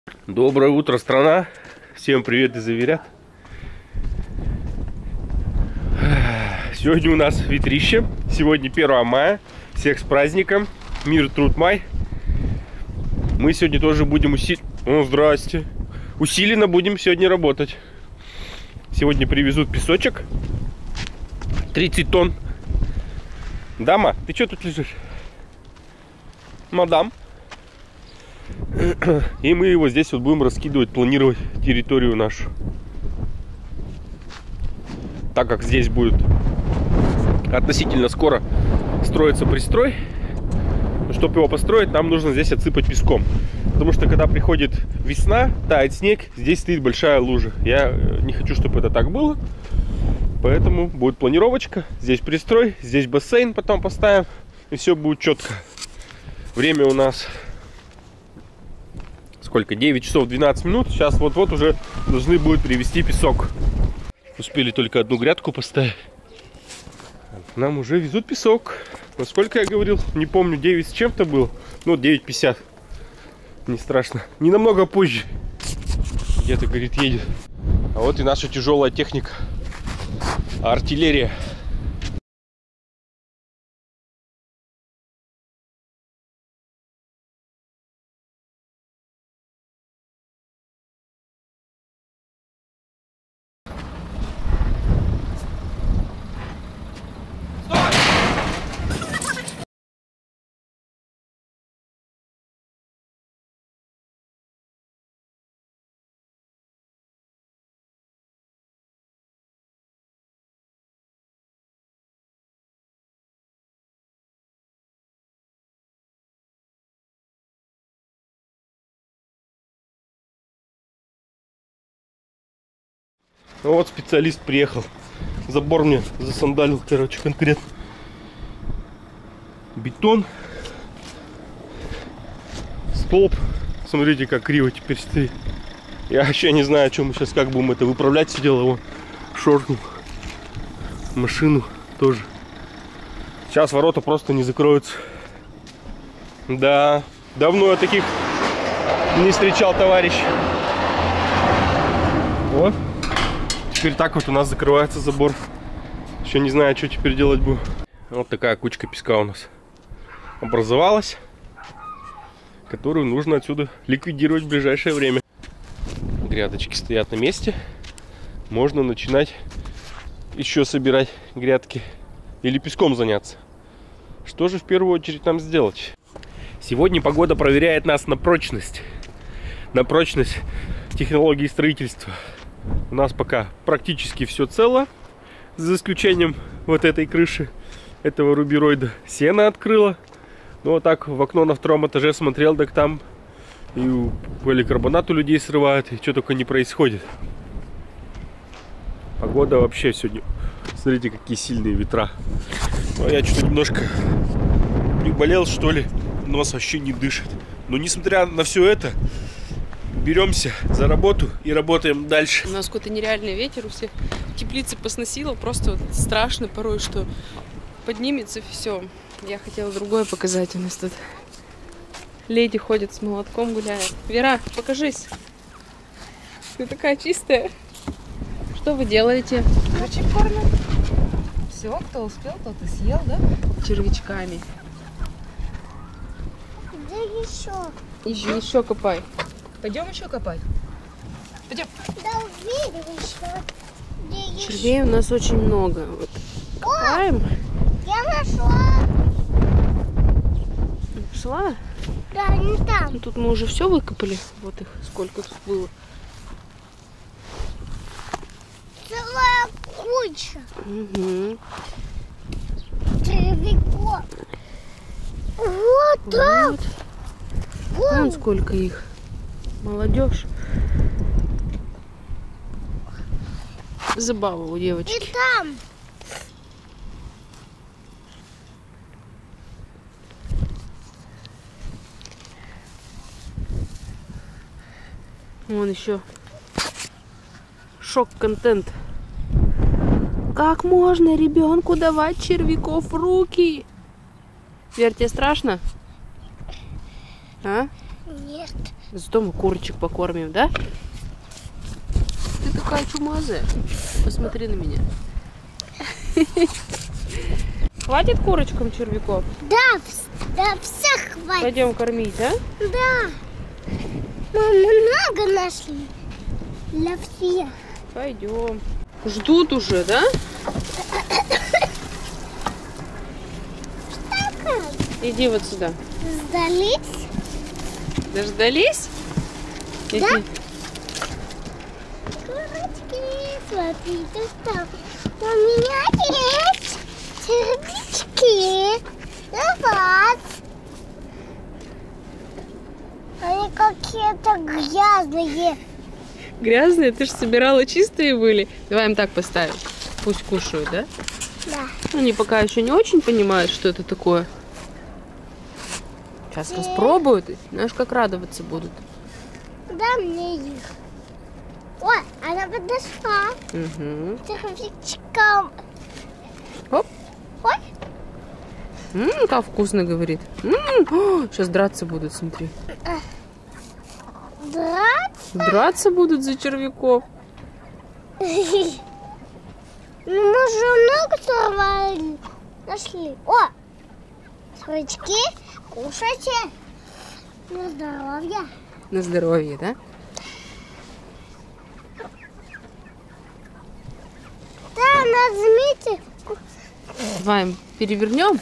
Доброе утро, страна! Всем привет из Аверят. Сегодня у нас ветрище. Сегодня 1 мая. Всех с праздником. Мир, труд, май. Мы сегодня тоже будем усиленно будем сегодня работать. Сегодня привезут песочек. 30 тонн. Дама, ты что тут лежишь? Мадам. И мы его здесь вот будем раскидывать, планировать территорию нашу. Так как здесь будет относительно скоро строится пристрой, чтобы его построить, нам нужно здесь отсыпать песком. Потому что когда приходит весна, тает снег, здесь стоит большая лужа. Я не хочу, чтобы это так было. Поэтому будет планировочка. Здесь пристрой, здесь бассейн потом поставим. И все будет четко. Время у нас... Сколько? 9 часов 12 минут. Сейчас вот-вот уже должны будут привезти песок. Успели только одну грядку поставить. Нам уже везут песок. Насколько я говорил, не помню, 9 с чем-то было. Ну, 9:50. Не страшно. Не намного позже. Где-то, говорит, едет. А вот и наша тяжелая техника. Артиллерия. Ну вот специалист приехал. Забор мне засандалил, короче, конкретно. Бетон. Столб. Смотрите, как криво теперь стоит. Я вообще не знаю, о чем мы сейчас, как будем это выправлять. Все дело, вон, шоркнул. Машину тоже. Сейчас ворота просто не закроются. Да, давно я таких не встречал, товарищ. Вот. Теперь так вот у нас закрывается забор. Еще не знаю, что теперь делать буду. Вот такая кучка песка у нас образовалась, которую нужно отсюда ликвидировать в ближайшее время. Грядочки стоят на месте. Можно начинать еще собирать грядки или песком заняться. Что же в первую очередь нам сделать? Сегодня погода проверяет нас на прочность. На прочность технологии строительства. У нас пока практически все цело, за исключением вот этой крыши, этого рубероида. Сено открыло. Ну вот так в окно на 2-м этаже смотрел, так там и поликарбонат у людей срывают, и что только не происходит. Погода вообще сегодня, смотрите, какие сильные ветра. Ну, я что-то немножко приболел, что ли, нос вообще не дышит. Но несмотря на все это, беремся за работу и работаем дальше. У нас какой-то нереальный ветер, у всех теплицы посносило, просто вот страшно порой, что поднимется все. Я хотела другое показать. У нас тут леди ходит с молотком, гуляет. Вера, покажись. Ты такая чистая. Что вы делаете? Очень кормят. Все, кто успел, тот и съел, да? Червячками. Да еще. Еще копай. Пойдем еще копать? Пойдем. Да уверен еще. Червей у нас очень много. Вот. Копаем. Я нашла. Нашла? Да, не там. Ну, тут мы уже все выкопали. Вот их сколько тут было. Целая куча. Угу. Червяков. Вот так. Вот. Вон сколько их. Молодежь. Забава у девочки. И там. Вон еще шок-контент. Как можно ребенку давать червяков в руки? Вер, тебе страшно? А? Нет. Зато мы курочек покормим, да? Ты такая чумазая. Посмотри на меня. Хватит курочкам червяков? Да, всех хватит. Пойдем кормить, а? Да. Мы много нашли. Для всех. Пойдем. Ждут уже, да? Иди вот сюда. Сдались? Дождались? Да. Иди. Курочки, смотрите, что у меня есть червячки. Давай. Они какие-то грязные. Грязные? Ты же собирала, чистые были. Давай им так поставим. Пусть кушают, да? Да. Они пока еще не очень понимают, что это такое. Сейчас распробуют, и знаешь, как радоваться будут. Да, мне их. Ой, она подошла. Угу. Червячком. Оп. Ой. Как вкусно, говорит. Сейчас драться будут, смотри. Драться? Драться будут за червяков. Ну, мы же много сорвали. Нашли. О! Червячки, кушайте. На здоровье. На здоровье, да? Да, нажмите. Давай перевернем.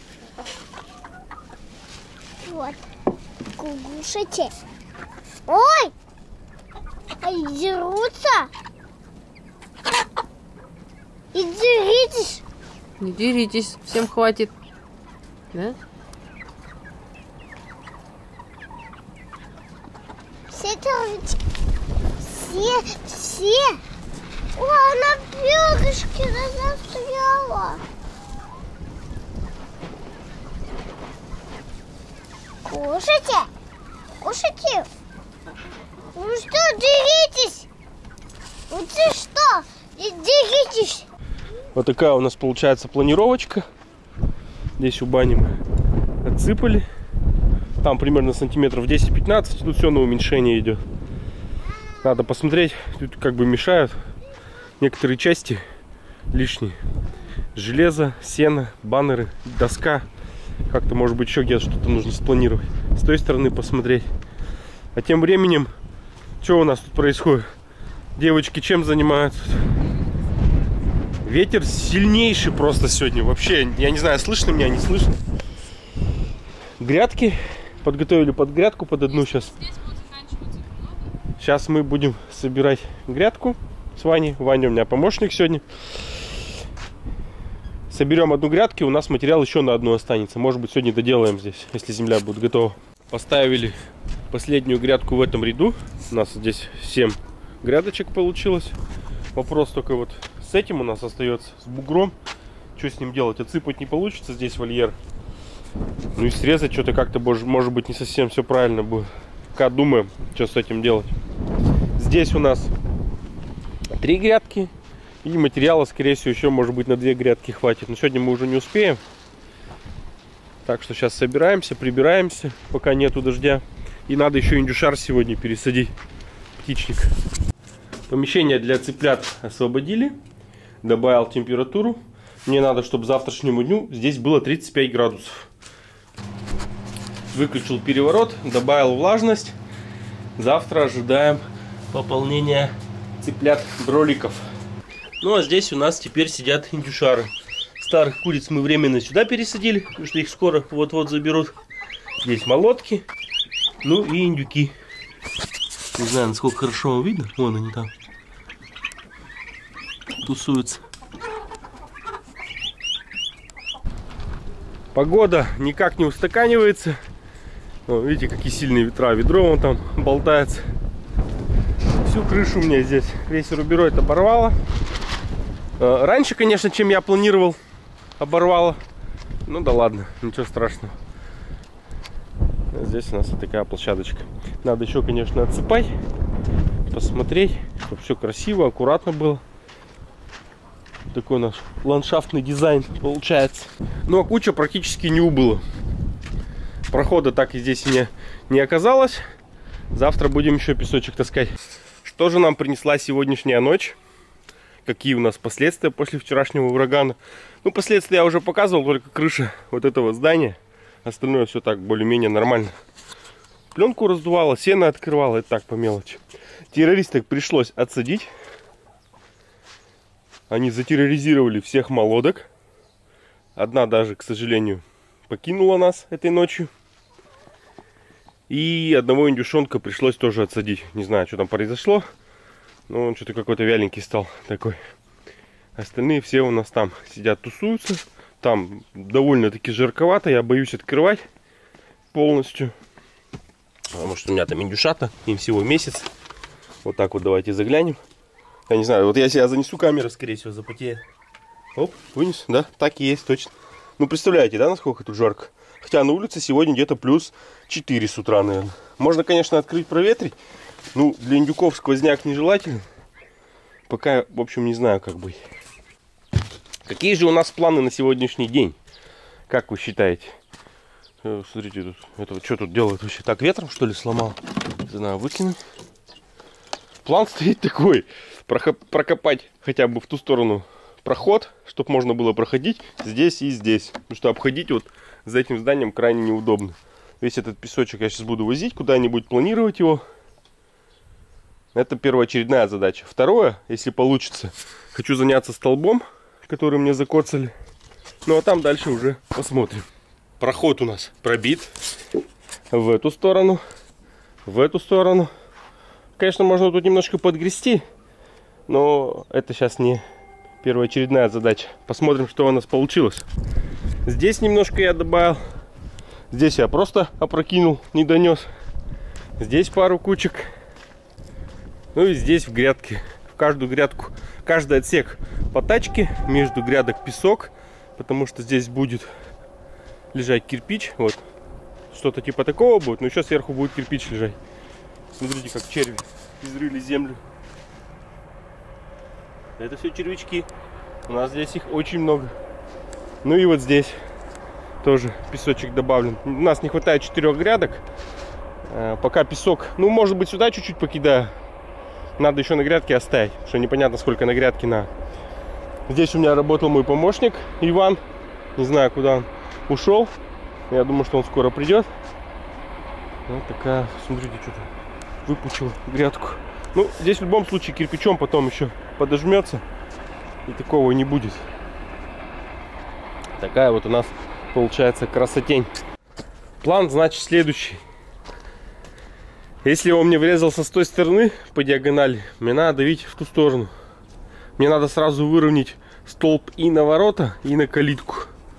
Вот. Кушайте. Ой! Они дерутся. И деритесь. Не деритесь, всем хватит. Да? Все червячки. Все. О, она перышки разостряла. Кушайте. Ну что, деритесь? Ну ты что? Деритесь. Вот такая у нас получается планировочка. Здесь у бани мы отсыпали. Там примерно сантиметров 10-15. Тут все на уменьшение идет. Надо посмотреть. Тут как бы мешают некоторые части лишние. Железо, сено, баннеры, доска. Как-то, может быть, еще где-то что-то нужно спланировать. С той стороны посмотреть. А тем временем, что у нас тут происходит? Девочки чем занимаются? Ветер сильнейший просто сегодня. Вообще, я не знаю, слышно меня, не слышно. Грядки. Подготовили под грядку, под одну сейчас. Сейчас мы будем собирать грядку с Ваней. Ваня у меня помощник сегодня. Соберем одну грядку, у нас материал еще на одну останется. Может быть, сегодня доделаем здесь, если земля будет готова. Поставили последнюю грядку в этом ряду. У нас здесь 7 грядочек получилось. Вопрос только вот с этим у нас остается, с бугром. Что с ним делать? Отсыпать не получится здесь вольер. Ну и срезать что-то как-то, может быть, не совсем все правильно будет. Пока думаем, что с этим делать. Здесь у нас 3 грядки. И материала, скорее всего, еще, может быть, на 2 грядки хватит. Но сегодня мы уже не успеем. Так что сейчас собираемся, прибираемся, пока нету дождя. И надо еще индюшар сегодня пересадить. Птичник. Помещение для цыплят освободили. Добавил температуру. Мне надо, чтобы к завтрашнему дню здесь было 35 градусов. Выключил переворот, добавил влажность. Завтра ожидаем пополнения цыплят-броликов. Ну а здесь у нас теперь сидят индюшары. Старых куриц мы временно сюда пересадили, потому что их скоро вот-вот заберут. Здесь молотки, ну и индюки. Не знаю, насколько хорошо вам видно. Вон они там тусуются. Погода никак не устаканивается. Вон, видите, какие сильные ветра. Ведро вон там болтается. Всю крышу у меня здесь, весь рубероид оборвало. Раньше, конечно, чем я планировал, оборвало. Ну да ладно, ничего страшного. Здесь у нас вот такая площадочка. Надо еще, конечно, отсыпать, посмотреть, чтобы все красиво, аккуратно было. Такой наш ландшафтный дизайн получается. Ну а куча практически не убыла. Прохода так и здесь и не оказалось. Завтра будем еще песочек таскать. Что же нам принесла сегодняшняя ночь? Какие у нас последствия после вчерашнего урагана? Ну, последствия я уже показывал, только крыша вот этого здания. Остальное все так более-менее нормально. Пленку раздувало, сено открывало, это так по мелочи. Террористок пришлось отсадить. Они затерроризировали всех молодок. Одна даже, к сожалению, покинула нас этой ночью. И одного индюшонка пришлось тоже отсадить. Не знаю, что там произошло. Но он что-то какой-то вяленький стал такой. Остальные все у нас там сидят, тусуются. Там довольно-таки жарковато. Я боюсь открывать полностью. Потому что у меня там индюшата. Им всего месяц. Вот так вот давайте заглянем. Я не знаю, вот я себя занесу, камера, скорее всего, запотеет. Оп, вынес, да? Так и есть, точно. Ну, представляете, да, насколько тут жарко? Хотя на улице сегодня где-то плюс 4 с утра, наверное. Можно, конечно, открыть, проветрить. Ну, для индюков сквозняк нежелателен. Пока, в общем, не знаю, как быть. Какие же у нас планы на сегодняшний день? Как вы считаете? Смотрите, тут, это вот что тут делают вообще? Так, ветром, что ли, сломал? Не знаю, выкинуть. План стоит такой. Прокопать хотя бы в ту сторону проход, чтобы можно было проходить здесь и здесь. Потому что обходить вот за этим зданием крайне неудобно. Весь этот песочек я сейчас буду возить куда-нибудь, планировать его. Это первоочередная задача. Второе, если получится, хочу заняться столбом, который мне закоцали. Ну а там дальше уже посмотрим. Проход у нас пробит в эту сторону, в эту сторону. Конечно, можно тут немножко подгрести, но это сейчас не первоочередная задача. Посмотрим, что у нас получилось. Здесь немножко я добавил. Здесь я просто опрокинул, не донес. Здесь пару кучек. Ну и здесь в грядке. В каждую грядку, каждый отсек по тачке. Между грядок песок. Потому что здесь будет лежать кирпич. Вот. Что-то типа такого будет. Но еще сверху будет кирпич лежать. Смотрите, как черви изрыли землю. Это все червячки. У нас здесь их очень много. Ну и вот здесь тоже песочек добавлен. У нас не хватает 4 грядок. Пока песок, ну может быть сюда чуть-чуть покидаю. Надо еще на грядке оставить, потому что непонятно сколько на грядке надо. Здесь у меня работал мой помощник Иван. Не знаю, куда он ушел. Я думаю, что он скоро придет. Вот такая, смотрите, что-то выпучил грядку. Ну, здесь в любом случае кирпичом потом еще подожмется. И такого не будет. Такая вот у нас получается красотень. План, значит, следующий. Если он мне врезался с той стороны по диагонали, мне надо давить в ту сторону. Мне надо сразу выровнять столб и на ворота, и на калитку.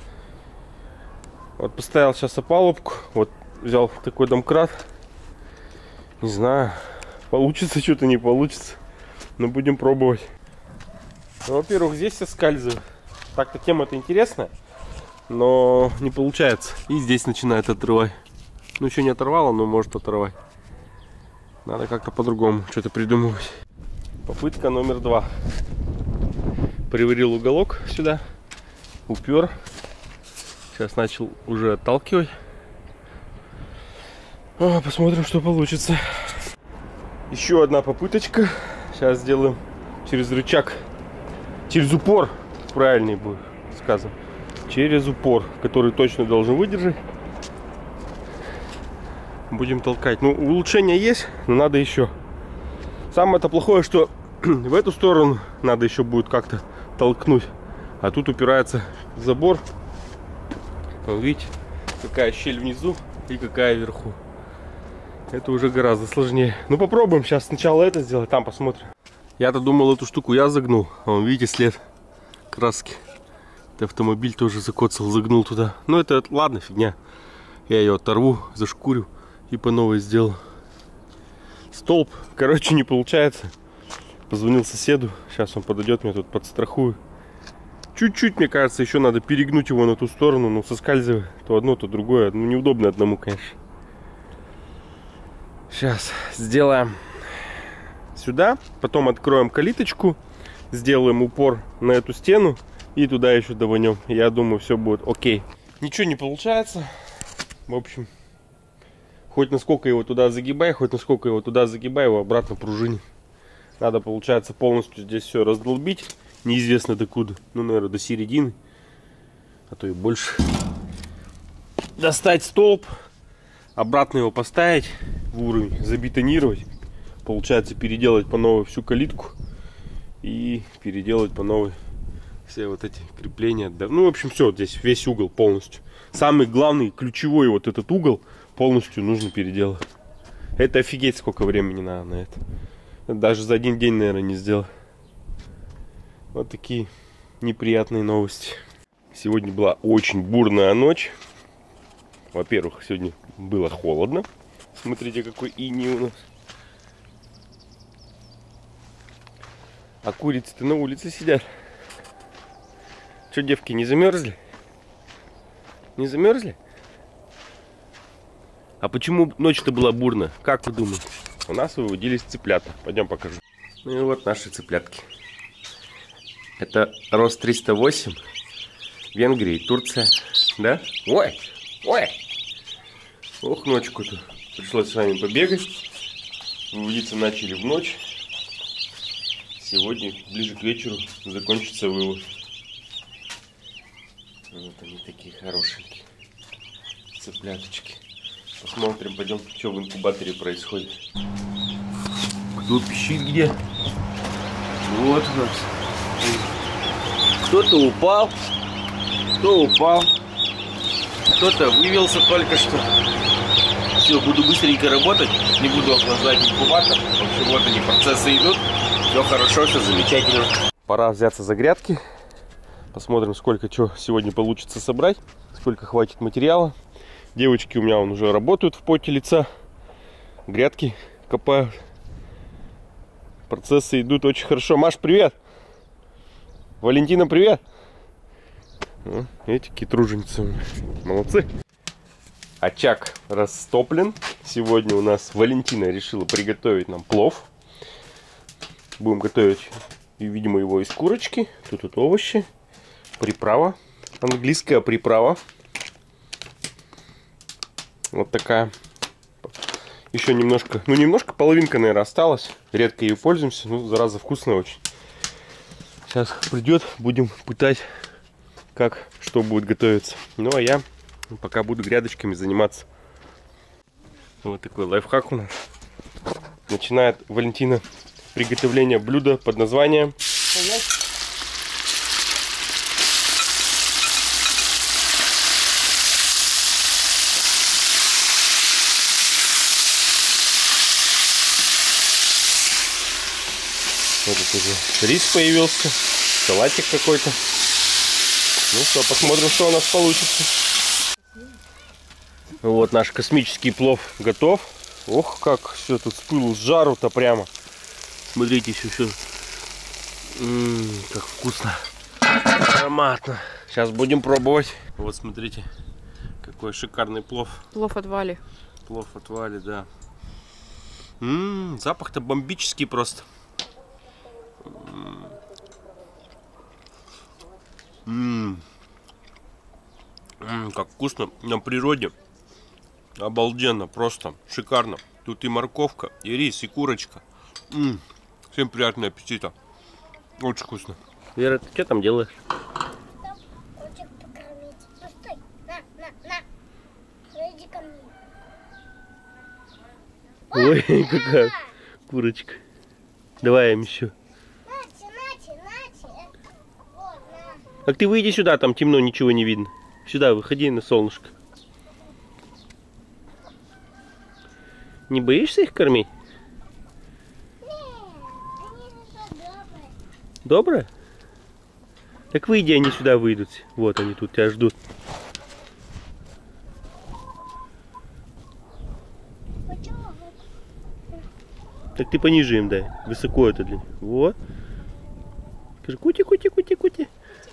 Вот поставил сейчас опалубку. Вот взял такой домкрат. Не знаю, получится что-то, не получится. Но будем пробовать. Ну, во-первых, здесь соскальзываю. Так-то тема-то интересная. Но не получается. И здесь начинает отрывать. Ну, еще не оторвало, но может оторвать. Надо как-то по-другому что-то придумывать. Попытка номер 2. Приварил уголок сюда. Упер. Сейчас начал уже отталкивать. Посмотрим, что получится. Еще одна попыточка. Сейчас сделаем через рычаг. Через упор. Правильнее будет сказано. Через упор, который точно должен выдержать. Будем толкать. Ну, улучшение есть, но надо еще. Самое-то плохое, что в эту сторону надо еще будет как-то толкнуть. А тут упирается забор. Вот видите, какая щель внизу и какая вверху. Это уже гораздо сложнее. Ну, попробуем сейчас сначала это сделать, там посмотрим. Я-то думал, эту штуку я загнул. А вон, видите, след краски. Это автомобиль тоже закоцал, загнул туда. Ну, это ладно, фигня. Я ее оторву, зашкурю и по новой сделаю. Столб, короче, не получается. Позвонил соседу. Сейчас он подойдет, меня тут подстрахую. Чуть-чуть, мне кажется, еще надо перегнуть его на ту сторону. Ну, соскальзывая то одно, то другое. Ну, неудобно одному, конечно. Сейчас сделаем сюда. Потом откроем калиточку. Сделаем упор на эту стену. И туда еще даванем. Я думаю, все будет окей. Ничего не получается. В общем, Хоть насколько его туда загибай, его обратно пружинит. Надо, получается, полностью здесь все раздолбить. Неизвестно докуда. Ну, наверное, до середины. А то и больше. Достать столб. Обратно его поставить в уровень. Забетонировать. Получается, переделать по новой всю калитку. И переделать по новой все вот эти крепления. Ну, в общем, все. Здесь весь угол полностью. Самый главный, ключевой вот этот угол полностью нужно переделать. Это офигеть, сколько времени надо на это. Даже за один день, наверное, не сделал. Вот такие неприятные новости. Сегодня была очень бурная ночь. Во-первых, сегодня было холодно. Смотрите, какой иней у нас. А курицы-то на улице сидят. Что, девки, не замерзли? Не замерзли? А почему ночь-то была бурная? Как вы думаете? У нас выводились цыплята. Пойдем покажу. Ну и вот наши цыплятки. Это рост 308. Венгрия и Турция. Да? Ой! Ой! Ох, ночку-то. Пришлось с вами побегать. Выводиться начали в ночь. Сегодня, ближе к вечеру, закончится вывод. Вот они такие хорошенькие. Цыпляточки. Посмотрим, пойдем, что в инкубаторе происходит. Кто пищит где? Вот у нас. Кто-то упал. Кто упал. Кто-то вывелся только что. Все, буду быстренько работать. Не буду охлаждать инкубатор. В общем, вот они, процессы идут. Все хорошо, все замечательно. Пора взяться за грядки. Посмотрим, сколько чего сегодня получится собрать. Сколько хватит материала. Девочки у меня уже работают в поте лица. Грядки копают. Процессы идут очень хорошо. Маш, привет! Валентина, привет! Эти какие труженицы. Молодцы! Очаг растоплен. Сегодня у нас Валентина решила приготовить нам плов. Будем готовить, видимо, его из курочки. Тут овощи. Приправа. Английская приправа. Вот такая. Еще немножко, ну немножко, половинка, наверное, осталась. Редко ее пользуемся, ну, зараза, вкусная очень. Сейчас придет, будем пытать, как, что будет готовиться. Ну, а я пока буду грядочками заниматься. Вот такой лайфхак у нас. Начинает Валентина приготовление блюда под названием... Вот тут уже рис появился, салатик какой-то. Ну что, посмотрим, что у нас получится. Вот наш космический плов готов. Ох, как все тут с пылу, с жару-то прямо. Смотрите, еще все. Как вкусно. Ароматно. Сейчас будем пробовать. Вот смотрите, какой шикарный плов. Плов от Вали. Плов от Вали, да. Запах-то бомбический просто. Как вкусно на природе. Обалденно, просто шикарно. Тут и морковка, и рис, и курочка. Всем приятного аппетита. Очень вкусно. Вера, ты что там делаешь? Хочет покормить. Постой. На. Иди ко мне. Ой, какая курочка. Давай им еще. Нате. Вот, на. Так ты выйди сюда, там темно, ничего не видно. Сюда, выходи на солнышко. Не боишься их кормить? Они же добрые. Добрые? Так выйди, они сюда выйдут. Вот они тут тебя ждут. Почему? Так ты пониже им дай. Высоко это для них. Вот. Скажи, кути.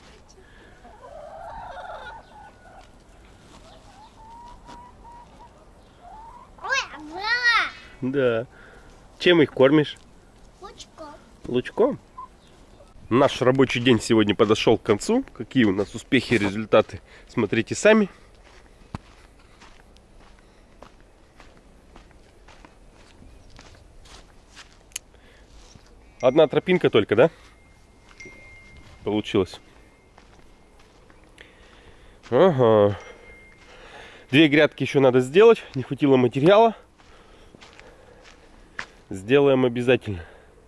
Да. Чем их кормишь? Лучком. Наш рабочий день сегодня подошел к концу. Какие у нас успехи и результаты, смотрите сами. Одна тропинка только, да? Получилось. Ага. 2 грядки еще надо сделать. Не хватило материала. Сделаем обязательно.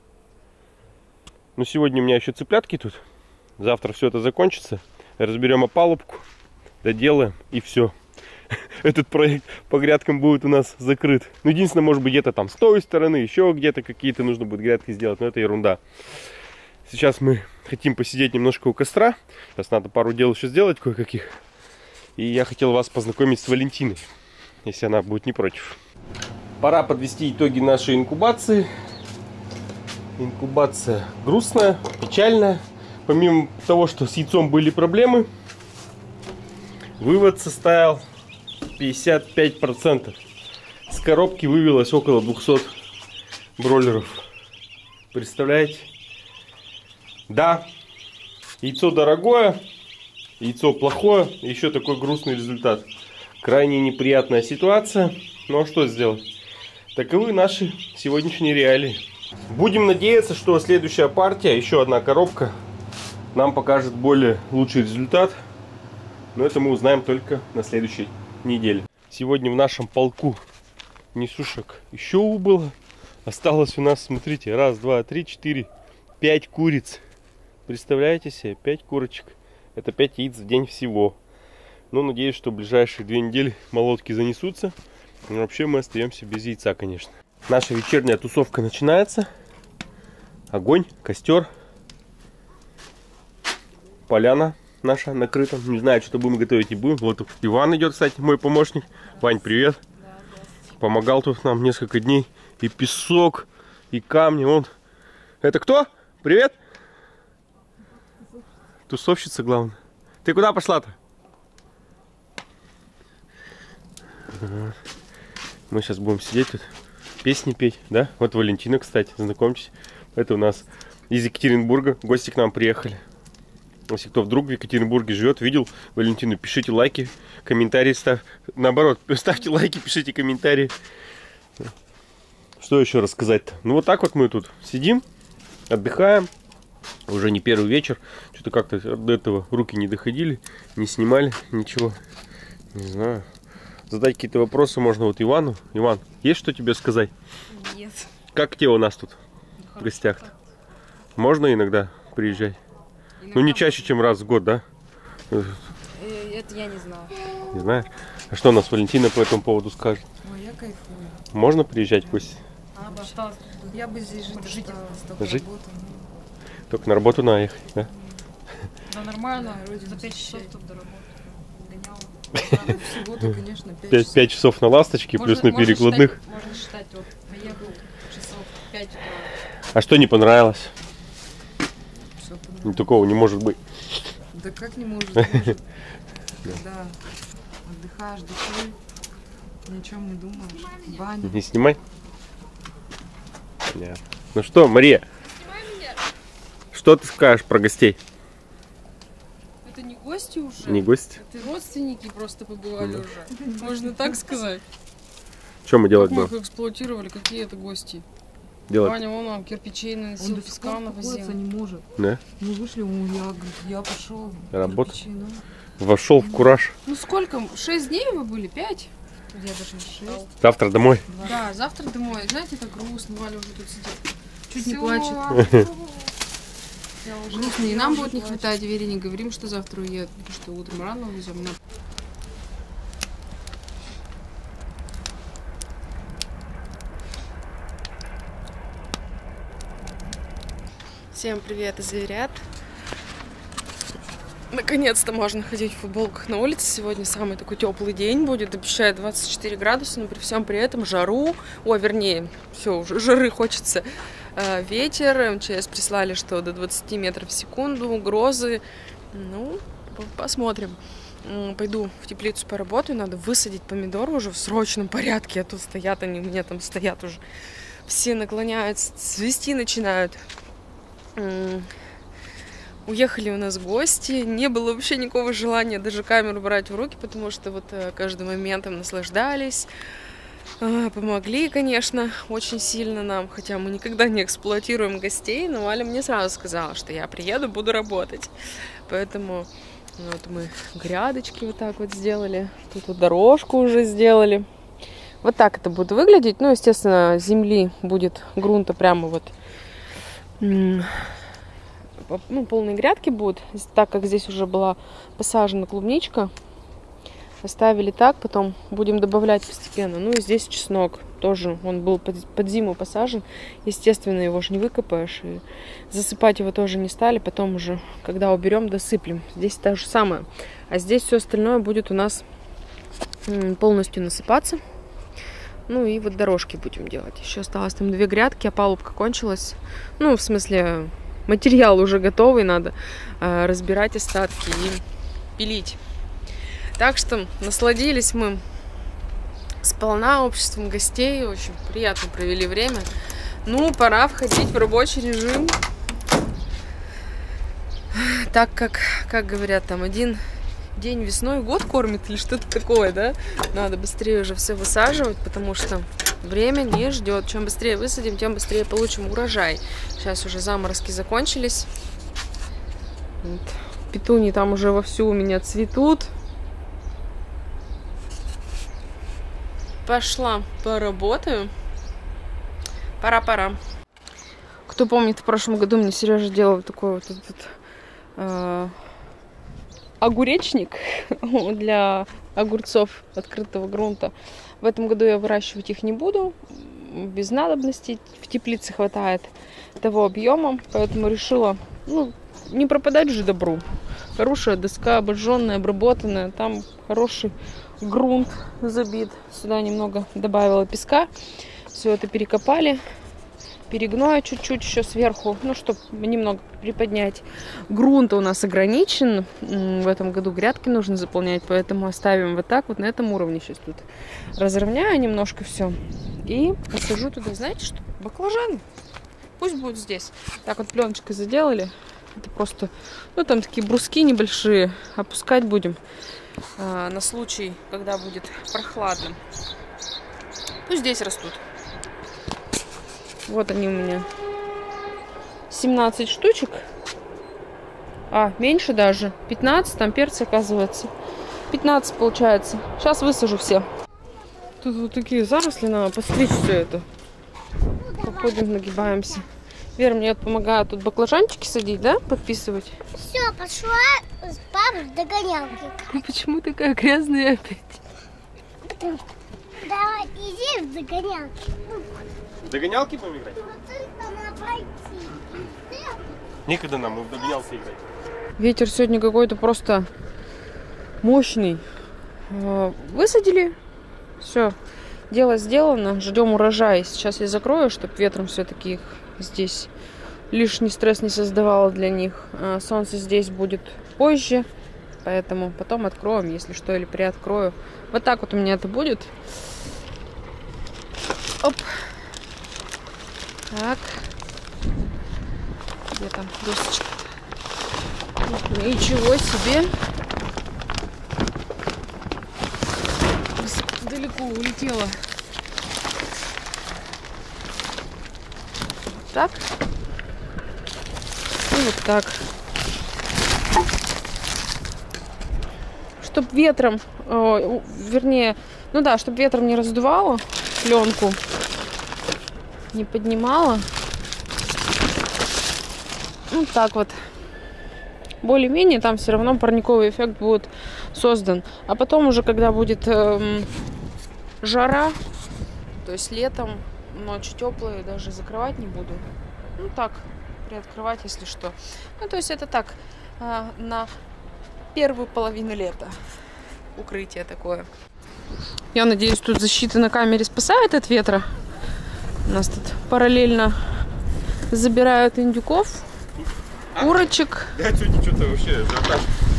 Но сегодня у меня еще цыплятки тут. Завтра все это закончится. Разберем опалубку. Доделаем и все. Этот проект по грядкам будет у нас закрыт. Ну, единственное, может быть, где-то там с той стороны, еще где-то какие-то нужно будет грядки сделать. Но это ерунда. Сейчас мы хотим посидеть немножко у костра. Сейчас надо пару дел еще сделать кое-каких. И я хотел вас познакомить с Валентиной, если она будет не против. Пора подвести итоги нашей инкубации. Инкубация грустная, печальная. Помимо того, что с яйцом были проблемы, вывод составил 55%. С коробки вывелось около 200 бройлеров. Представляете? Да, яйцо дорогое, яйцо плохое, еще такой грустный результат. Крайне неприятная ситуация, но что сделать? Таковы наши сегодняшние реалии. Будем надеяться, что следующая партия, еще одна коробка, нам покажет более лучший результат. Но это мы узнаем только на следующей неделе. Сегодня в нашем полку несушек еще убыло. Осталось у нас, смотрите, 1, 2, 3, 4, 5 куриц. Представляете себе, 5 курочек. Это 5 яиц в день всего. Но надеюсь, что в ближайшие 2 недели молотки занесутся. Но вообще мы остаемся без яйца, конечно. Наша вечерняя тусовка начинается. Огонь, костер. Поляна наша накрыта. Не знаю, что будем готовить, не будем. Вот Иван идет, кстати, мой помощник. Вань, привет. Помогал тут нам несколько дней. И песок, и камни. Вон. Это кто? Привет. Тусовщица, главное. Ты куда пошла-то? Мы сейчас будем сидеть тут, песни петь, да? Вот Валентина, кстати, знакомьтесь. Это у нас из Екатеринбурга. Гости к нам приехали. Если кто вдруг в Екатеринбурге живет, видел Валентину, пишите лайки, комментарии ставьте. Наоборот, ставьте лайки, пишите комментарии. Что еще рассказать-то? Ну вот так вот мы тут сидим, отдыхаем. Уже не первый вечер. Что-то как-то до этого руки не доходили, не снимали ничего. Не знаю. Задать какие-то вопросы можно вот Ивану. Иван, есть что тебе сказать? Нет. Как тебе у нас тут в гостях-то? Можно иногда приезжать? Ну не чаще, чем раз в год, да? Это я не знаю. Не знаешь? А что у нас Валентина по этому поводу скажет? Ой, я кайфую. Можно приезжать в гости? Я бы здесь жить осталась, Жить? работу. Только на работу надо ехать, да? Да нормально, за 5 часов тут до работы гоняла. Всего-то, конечно, 5 часов. 5 часов на ласточке, плюс на перекладных. Можно считать, вот, поехал часов 5 утра. А что не понравилось? Все понравилось. Ну, такого не может быть. Да как не может быть? Когда отдыхаешь душой, ни о чем не думаешь. Баня. Не снимай? Нет. Ну что, Мария? Что ты скажешь про гостей? Это не гости уже? Не гости? Это родственники просто побывали уже. Можно так сказать. Что мы делать Как мы будем? их эксплуатировали, какие это гости. Делать? Ваня, вон нам кирпичей наносил, песка навозил. не может. Да? Мы вышли, я пошел. Работа. Вошел в кураж. Ну сколько? 6 дней вы были? 5? Я даже не 6. Завтра домой. Да, завтра домой. Знаете, это грустно. Валя уже тут сидит. Чуть не Всё. плачет. Я уже Грустно. И нам будет не хватать. Вере не говорим, что завтра уедут. Потому что утром рано увезем. Всем привет из Зверят. Наконец-то можно ходить в футболках на улице. Сегодня самый такой теплый день будет. Обещает 24 градуса, но при всем при этом жару. Ой, вернее, все, уже жары хочется. Ветер. МЧС прислали, что до 20 метров в секунду. Грозы. Ну, посмотрим. Пойду в теплицу поработаю. Надо высадить помидоры уже в срочном порядке. А тут стоят они, у меня там стоят уже. Все наклоняются, цвести начинают. Уехали у нас гости, не было вообще никакого желания даже камеру брать в руки, потому что вот каждым моментом наслаждались. Помогли, конечно, очень сильно нам, хотя мы никогда не эксплуатируем гостей, но Валя мне сразу сказала, что я приеду, буду работать. Поэтому вот мы грядочки вот так вот сделали, тут вот дорожку уже сделали. Вот так это будет выглядеть. Ну, естественно, земли будет, грунта прямо вот, ну, полные грядки будут, так как здесь уже была посажена клубничка. Оставили так, потом будем добавлять постепенно. Ну и здесь чеснок тоже, он был под зиму посажен. Естественно, его же не выкопаешь. И засыпать его тоже не стали. Потом уже, когда уберем, досыплем. Здесь то же самое. А здесь все остальное будет у нас полностью насыпаться. Ну и вот дорожки будем делать. Еще осталось там 2 грядки, опалубка кончилась. Ну, в смысле, материал уже готовый, надо разбирать остатки и пилить. Так что насладились мы сполна обществом гостей, очень приятно провели время. Ну, пора входить в рабочий режим. Так как говорят, там один день весной год кормит или что-то такое, да? Надо быстрее уже все высаживать, потому что время не ждет. Чем быстрее высадим, тем быстрее получим урожай. Сейчас уже заморозки закончились. Вот. Петуньи там уже вовсю у меня цветут. Пошла поработаю. Пора. Кто помнит, в прошлом году мне Сережа делал такой вот этот огуречник для огурцов открытого грунта. В этом году я выращивать их не буду. Без надобности. В теплице хватает того объема. Поэтому решила, ну, не пропадать же добру. Хорошая доска, обожженная, обработанная. Там хороший грунт забит. Сюда немного добавила песка. Все это перекопали. Перегноя чуть-чуть еще сверху, ну, чтобы немного приподнять. Грунт у нас ограничен. В этом году грядки нужно заполнять, поэтому оставим вот так вот на этом уровне. Сейчас тут разровняю немножко все. И посажу туда, знаете что? Баклажаны. Пусть будут здесь. Так вот пленочкой заделали. Это просто, ну, там такие бруски небольшие. Опускать будем на случай, когда будет прохладно. Пусть здесь растут. Вот они у меня. 17 штучек. Меньше даже. 15, там перцы, оказывается. 15 получается. Сейчас высажу все. Тут вот такие заросли, надо постричь все это. Походим, нагибаемся. Вера мне помогает тут баклажанчики садить, да? Подписывать. Все, пошла с папой в догонялки. Почему такая грязная опять? Давай, иди в догонялки. В догонялки будем играть? Вот это надо пройти. Некогда нам, мы в догонялки играть. Ветер сегодня какой-то просто мощный. Высадили. Все. Дело сделано. Ждем урожая. Сейчас я закрою, чтобы ветром все-таки их здесь лишний стресс не создавало для них. Солнце здесь будет позже. Поэтому потом откроем, если что, или приоткрою. Вот так вот у меня это будет. Оп. Так. Где там досочка? Ничего себе. Далеко улетела. Так. И вот так. Чтоб ветром, вернее, ну да, чтобы ветром не раздувало пленку, не поднимало. Ну так вот. Более-менее там все равно парниковый эффект будет создан. А потом уже, когда будет жара, то есть летом, ночи теплые, даже закрывать не буду. Ну так, приоткрывать, если что. Ну то есть это так, на первую половину лета укрытие такое. Я надеюсь, тут защита на камере спасает от ветра. У нас тут параллельно забирают индюков, курочек. Да, сегодня что-то вообще ажиотаж.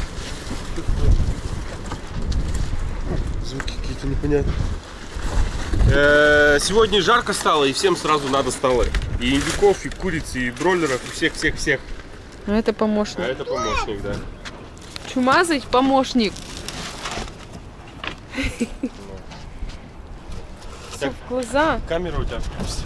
Звуки какие-то непонятные. Сегодня жарко стало, и всем сразу надо стало. И индюков, и куриц, и бройлеров, и всех-всех-всех. А это помощник. А это помощник, да. Чумазый помощник. бросился в глаза. Камера у тебя.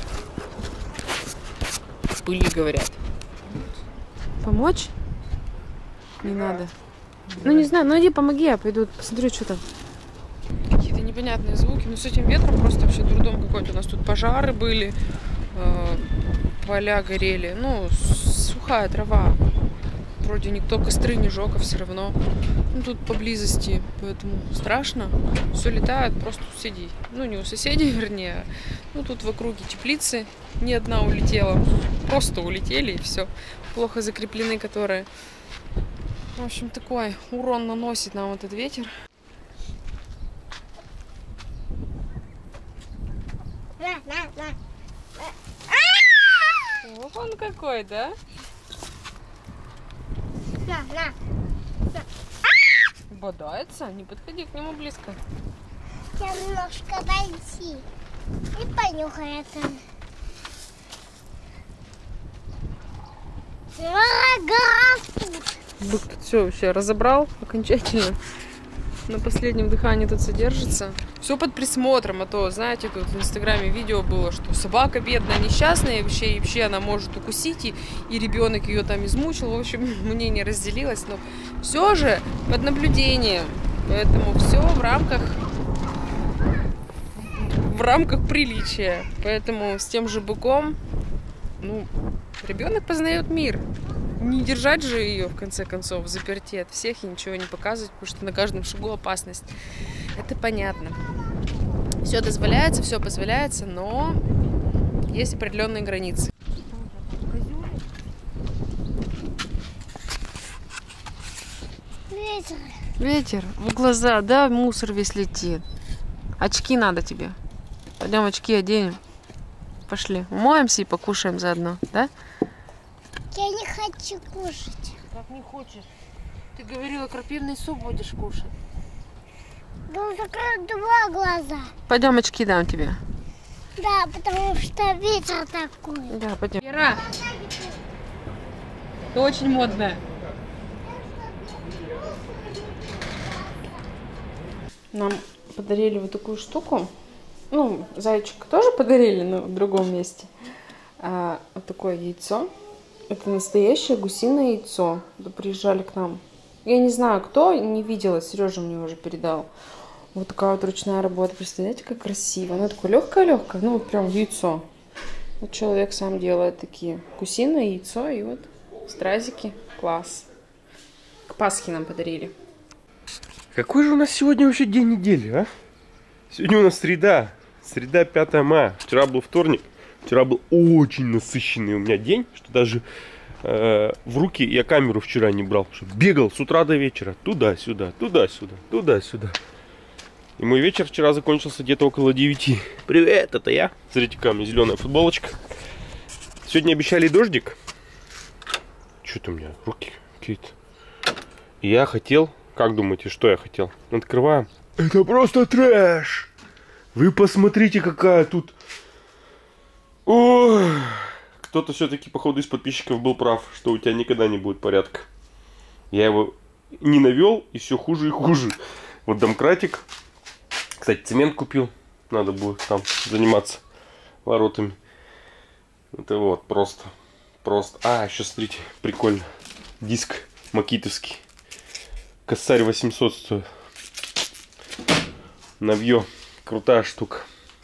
В пыли, говорят. Помочь? Не надо. Ну не знаю, ну иди помоги, я пойду посмотрю, что там. Какие-то непонятные звуки. Ну с этим ветром просто вообще дурдом какой-то. У нас тут пожары были, поля горели. Ну, сухая трава. Вроде никто костры не жег, а все равно. Ну тут поблизости, поэтому страшно. Все летает просто у соседей. Ну не у соседей, вернее. Ну тут в округе теплицы. Ни одна улетела. Просто улетели и все. Плохо закреплены, которые. В общем, такой урон наносит нам этот ветер. Ох, он какой, да? Бодается? Не подходи к нему близко. Я немножко дойти. И понюхай это. Бык тут все вообще разобрал окончательно. На последнем дыхании тут содержится. Все под присмотром, а то, знаете, тут в инстаграме видео было, что собака бедная, несчастная, и вообще она может укусить, и ребенок ее там измучил. В общем, мнение разделилось, но все же под наблюдением. Поэтому все в рамках приличия. Поэтому с тем же быком, ну, ребенок познает мир. Не держать же ее, в конце концов, в заперти от всех и ничего не показывать, потому что на каждом шагу опасность. Это понятно. Все дозволяется, все позволяется, но есть определенные границы. Ветер. Ветер в глаза, да, мусор весь летит. Очки надо тебе. Пойдем очки оденем. Пошли, умоемся и покушаем заодно, да? Я не хочу кушать. Как не хочешь? Ты говорила, крапивный суп будешь кушать. Ну, закрой два глаза. Пойдем очки дам тебе. Да, потому что ветер такой. Да, пойдем. Вера, ты очень модная. Нам подарили вот такую штуку. Ну, зайчик тоже подарили, но в другом месте. Вот такое яйцо. Это настоящее гусиное яйцо. Да, приезжали к нам. Я не знаю, кто, не видела. Сережа мне уже передал. Вот такая вот ручная работа. Представляете, как красиво. Она такое легкое-легкое. Ну, вот прям яйцо. Вот человек сам делает такие. Гусиное яйцо и вот стразики. Класс. К Пасхе нам подарили. Какой же у нас сегодня вообще день недели, а? Сегодня у нас среда. Среда 5 мая. Вчера был вторник. Вчера был очень насыщенный у меня день, что даже в руки я камеру вчера не брал. Что бегал с утра до вечера. Туда-сюда, туда-сюда, туда-сюда. И мой вечер вчера закончился где-то около 9. Привет, это я. Смотрите-ка, у меня зеленая футболочка. Сегодня обещали дождик. Что-то у меня руки какие-то. И я хотел... Как думаете, что я хотел? Открываем. Это просто трэш! Вы посмотрите, какая тут... Ой! Кто-то все-таки, походу, из подписчиков был прав, что у тебя никогда не будет порядка. Я его не навел, и все хуже и хуже. Вот домкратик. Кстати, цемент купил. Надо будет там заниматься воротами. Это вот, просто. А, еще смотрите, прикольно. Диск макитовский. Косарь 800 стоит. Навье. Крутая штука.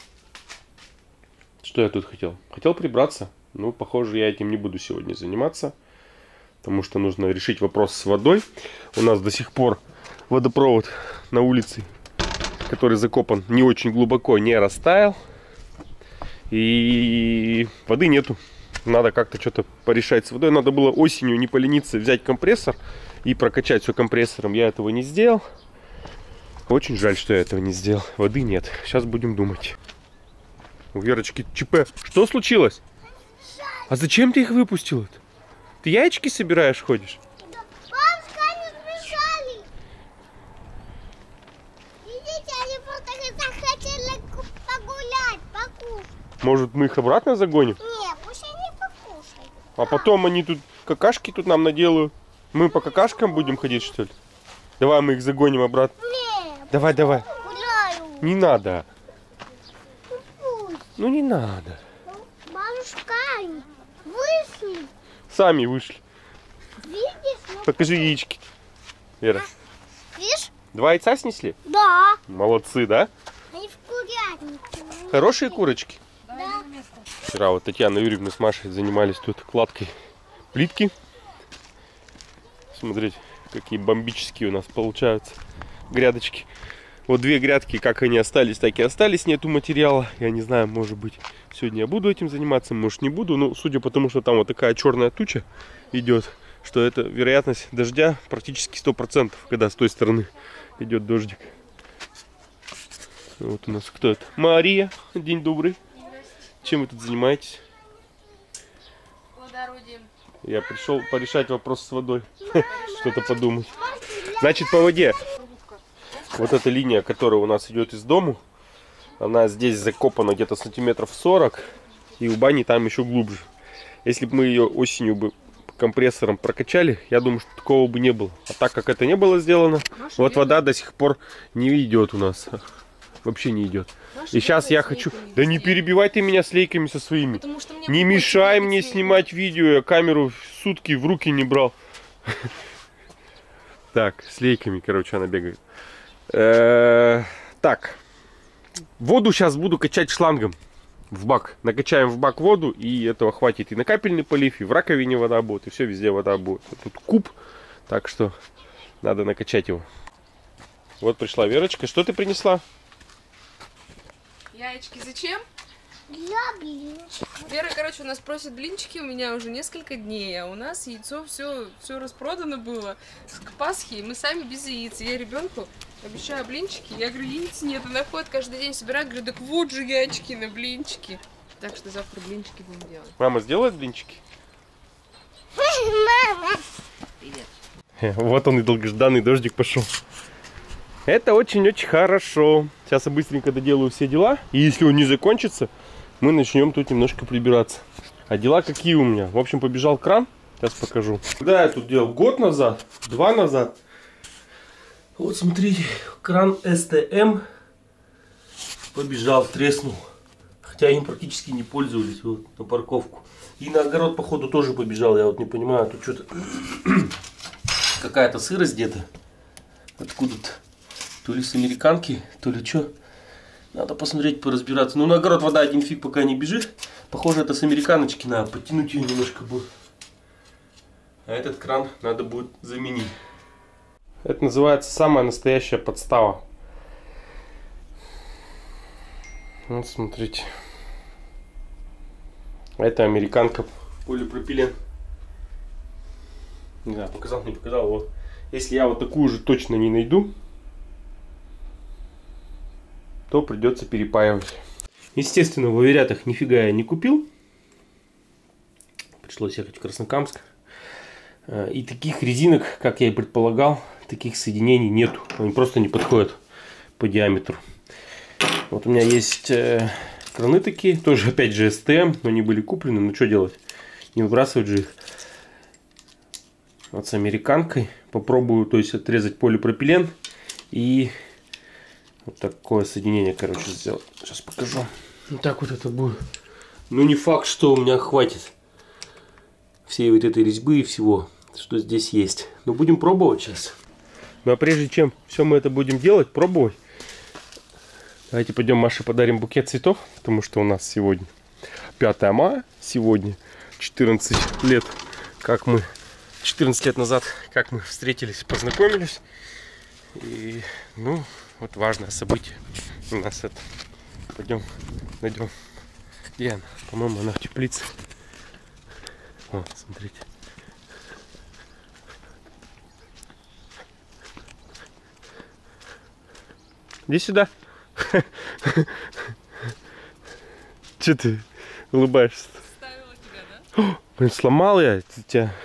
Что я тут хотел? Хотел прибраться. Ну, похоже, я этим не буду сегодня заниматься. Потому что нужно решить вопрос с водой. У нас до сих пор водопровод на улице, который закопан не очень глубоко, не растаял. И воды нету. Надо как-то что-то порешать с водой. Надо было осенью не полениться, взять компрессор и прокачать все компрессором. Я этого не сделал. Очень жаль, что я этого не сделал. Воды нет. Сейчас будем думать. У Верочки ЧП. Что случилось? А зачем ты их выпустил? Ты яички собираешь, ходишь? Бабушка, они сбежали. Видите, они просто захотели погулять, покушать. Может, мы их обратно загоним? Нет, пусть они покушают. А потом они тут какашки тут нам наделают. Мы по какашкам будем ходить, что ли? Давай мы их загоним обратно. Нет, Давай. гуляю. Не надо. Ну не надо. Бабушка, вышли. Сами вышли. Видишь? Ну, Покажи яички. Вера. видишь? 2 яйца снесли? Да. Молодцы, да? Они в курятнике. Хорошие курочки. Да. Вчера вот Татьяна Юрьевна с Машей занимались тут кладкой плитки. Смотрите, какие бомбические у нас получаются грядочки. Вот 2 грядки, как они остались, так и остались, нету материала. Я не знаю, может быть, сегодня я буду этим заниматься, может не буду. Но судя по тому, что там вот такая черная туча идет, что это вероятность дождя практически 100%, когда с той стороны идет дождик. Вот у нас кто это? Мария, день добрый. Чем вы тут занимаетесь? Плодородием. Я пришел порешать вопрос с водой. Что-то подумать. Значит, по воде. Вот эта линия, которая у нас идет из дому, она здесь закопана где-то сантиметров 40. И у бани там еще глубже. Если бы мы ее осенью бы компрессором прокачали, я думаю, что такого бы не было. А так как это не было сделано, вот вода до сих пор не идет у нас. Вообще не идет. И сейчас я хочу... Да не перебивай ты меня с лейками со своими. Не мешай мне снимать видео. Я камеру сутки в руки не брал. Так, с лейками, короче, она бегает. Так. Воду сейчас буду качать шлангом в бак. Накачаем в бак воду, и этого хватит и на капельный полив, и в раковине вода будет, и все, везде вода будет. Тут куб, так что надо накачать его. Вот пришла Верочка. Что ты принесла? Яички зачем? Я блин. Вера, короче, у нас просит блинчики у меня уже несколько дней, а у нас яйцо все распродано было к Пасхе, и мы сами без яиц. Я ребенку обещаю блинчики, я говорю, яиц нет, она ходит каждый день собирает, говорю, так вот же яички на блинчики. Так что завтра блинчики будем делать. Мама сделает блинчики? Мама. Привет. Вот он и долгожданный дождик пошел. Это очень-очень хорошо. Сейчас я быстренько доделаю все дела. И если он не закончится, мы начнем тут немножко прибираться. А дела какие у меня? В общем, побежал кран. Сейчас покажу. Когда я тут делал? Год назад? 2 назад? Вот смотрите, кран СТМ побежал, треснул. Хотя им практически не пользовались. Вот на парковку. И на огород, походу, тоже побежал. Я вот не понимаю, тут что-то... Какая-то сырость где-то. Откуда-то. То ли с американки, то ли что. Надо посмотреть, поразбираться. Ну, на огород вода один фиг пока не бежит. Похоже, это с американочки надо. Подтянуть ее немножко будет. А этот кран надо будет заменить. Это называется самая настоящая подстава. Вот, смотрите. Это американка полипропилен. Не знаю, показал, не показал. Вот. Если я вот такую же точно не найду, то придется перепаивать. Естественно, в Аверятах нифига я не купил. Пришлось ехать в Краснокамск. И таких резинок, как я и предполагал, таких соединений нету. Они просто не подходят по диаметру. Вот у меня есть краны такие, тоже опять же СТМ, но они были куплены. Ну что делать? Не выбрасывать же их. Вот с американкой попробую, то есть отрезать полипропилен и вот такое соединение, короче, сделать. Сейчас покажу. Вот так вот это будет. Ну не факт, что у меня хватит всей вот этой резьбы и всего, что здесь есть. Но будем пробовать сейчас. Ну а прежде чем все мы это будем делать, пробовать, давайте пойдем Маше подарим букет цветов, потому что у нас сегодня 5 мая, сегодня 14 лет, как мы 14 лет назад, как мы встретились, познакомились. И, ну, вот важное событие у нас это. Пойдем найдем. Где она? По-моему, она в теплице. Вот, смотрите. Иди сюда. Че ты улыбаешься? Ставила тебя, да? Блин, сломал я тебя.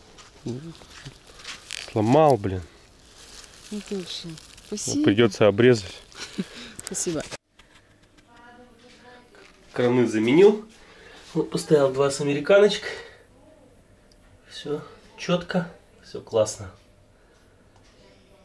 Сломал, блин. Отлично. Вот Спасибо. придется обрезать. Спасибо. Краны заменил. Вот поставил 2 с американочек. Все четко, все классно.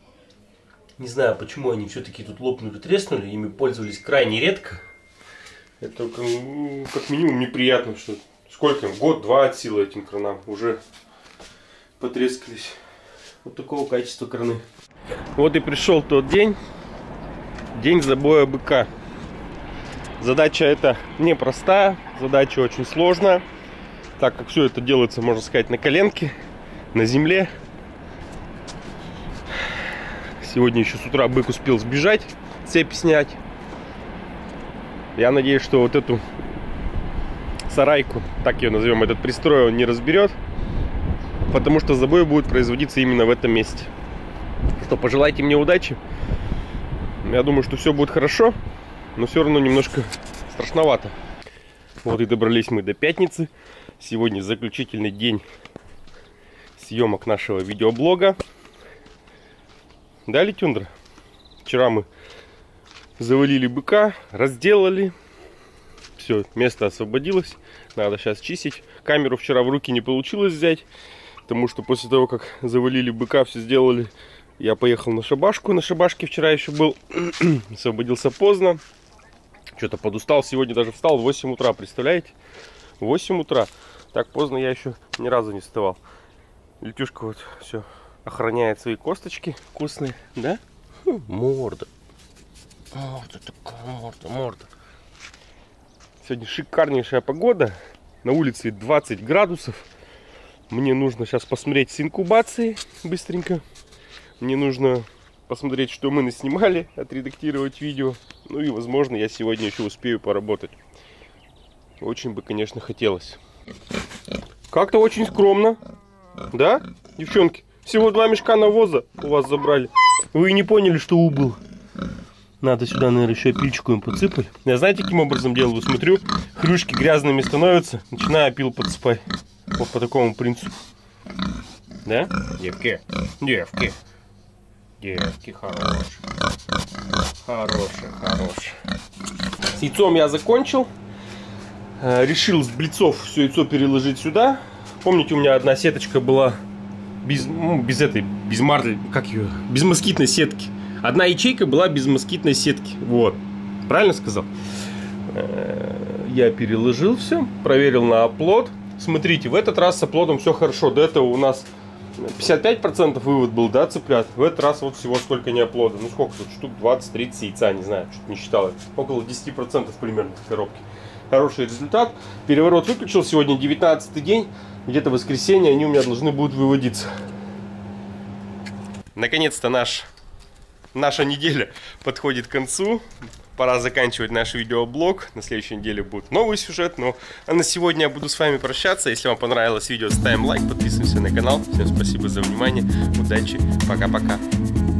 Не знаю, почему они все-таки тут лопнули, треснули. Ими пользовались крайне редко. Это как минимум неприятно, что сколько им, год-два от силы этим кранам уже потрескались. Вот такого качества краны. Вот и пришел тот день, день забоя быка. Задача эта непростая, задача очень сложная, так как все это делается, можно сказать, на коленке, на земле. Сегодня еще с утра бык успел сбежать, цепь снять. Я надеюсь, что вот эту сарайку, так ее назовем, этот пристрой он не разберет, потому что забой будет производиться именно в этом месте. Что, пожелайте мне удачи. Я думаю, что все будет хорошо, но все равно немножко страшновато. Вот и добрались мы до пятницы. Сегодня заключительный день съемок нашего видеоблога. Да, Летюндра? Вчера мы завалили быка, разделали. Все, место освободилось. Надо сейчас чистить. Камеру вчера в руки не получилось взять, потому что после того, как завалили быка, все сделали, я поехал на шабашку. На шабашке вчера еще был. Освободился поздно. Что-то подустал. Сегодня даже встал в 8 утра. Представляете? 8 утра. Так поздно я еще ни разу не вставал. Летюшка вот все охраняет свои косточки вкусные. Да? Морда. Морда такая, морда. Сегодня шикарнейшая погода. На улице 20 градусов. Мне нужно сейчас посмотреть с инкубацией быстренько. Мне нужно посмотреть, что мы наснимали, отредактировать видео. Ну и, возможно, я сегодня еще успею поработать. Очень бы, конечно, хотелось. Как-то очень скромно. Да, девчонки? Всего 2 мешка навоза у вас забрали. Вы и не поняли, что убыл. Надо сюда, наверное, еще опильчику им подсыпать. Я знаете, каким образом делаю? Смотрю, хрюшки грязными становятся. Начинаю опил подсыпать. Вот по такому принципу. Да? Девки. Девки. Девки хорошие. Хорошие, хорошие. С яйцом я закончил. Решил с блицов все яйцо переложить сюда. Помните, у меня одна сеточка была без москитной сетки. Одна ячейка была без москитной сетки. Вот. Правильно сказал? Я переложил все. Проверил на оплот. Смотрите, в этот раз с оплотом все хорошо. До этого у нас 55% вывод был, да, цыплят. В этот раз вот всего сколько не оплода. Ну сколько тут? Штук 20-30 яйца, не знаю, что-то не считал. Около 10% примерно в коробке. Хороший результат. Переворот выключил. Сегодня 19-й день. Где-то в воскресенье они у меня должны будут выводиться. Наконец-то наша неделя подходит к концу. Пора заканчивать наш видеоблог. На следующей неделе будет новый сюжет. А на сегодня я буду с вами прощаться. Если вам понравилось видео, ставим лайк, подписываемся на канал. Всем спасибо за внимание. Удачи. Пока-пока.